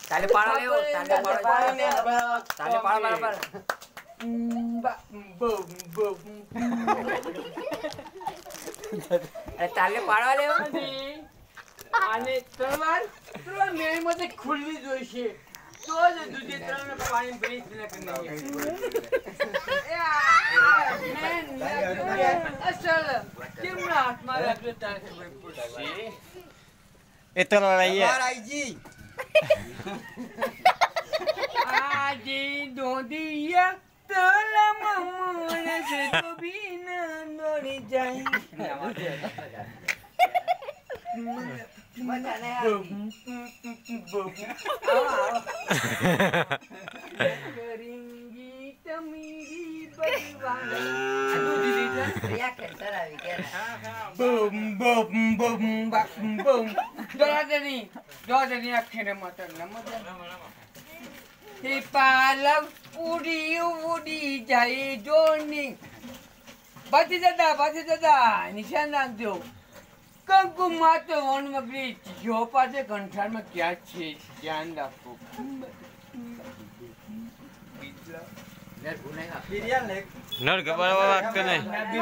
તાલે પાડો લેવો તાલે પાડો બરાબર તાલે પાડવા લેવો અને તલવાર મેળી मध्ये ખુલ્લી જોઈશે તો જ દૂધે ત્રણ પાણી બ્રેક ન કરને અસલ કેમના હાથમાં રાખજો તારે ખબર પડશે એ તલવાર આઈએ આઈજી આજી દોદિયા તલમ મને સે તો બીના નડી જાય करेंगी तमीरी पालक उड़ी उड़ी जाए जोनी बाती दादा निशान नाख दो कंकु मातो वन मगरी जो पासे कंठार में क्या छे ध्यान रखो नर के बराबर बात करने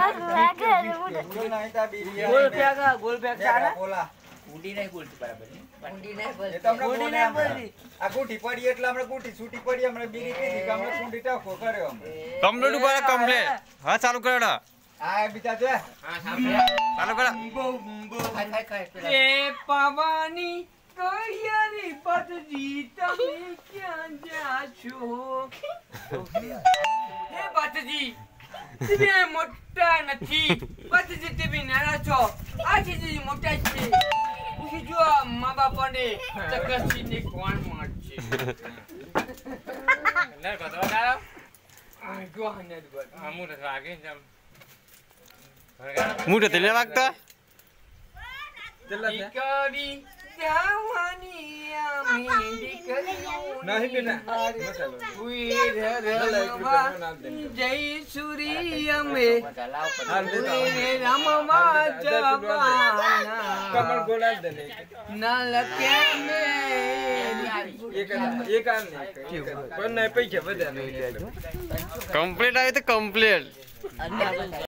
गोल पैक सारा બોલા ઊંડી નહીં બોલતી બરાબર ઊંડી નહીં એ તો આપણે આ ગુઠી પડી એટલે આપણે ગુઠી છૂટી પડી આપણે બીરી પીધી કે આપણે કુંડી ટાકો કર્યો અમે કમ્પ્લીટ ઉપર કમ્પ્લીટ હા ચાલુ કરો આ બીજા જો હા સામે ચાલુ કરો ખાય ए पवानी कहियारी पत जीता में क्या जाछो ए पतजी તમે મોટા નથી પતજી તમે નાના છો આજે જે મોટા છે ઉસી જો મા બાપાને ચકસીને કોણ મારશે નર કતો દાડો આ જો હને બોલ આમુ તો વાગે જમ મોટે તેલે વાગતા દીકરી જવાની આમી દીકરી નહીં બેટા जय सूरी में रामवा जबाना कमल गोला देने नल के में एक आन नहीं पण नाही पैसे बदल કમ્પ્લીટ આવે તો કમ્પ્લીટ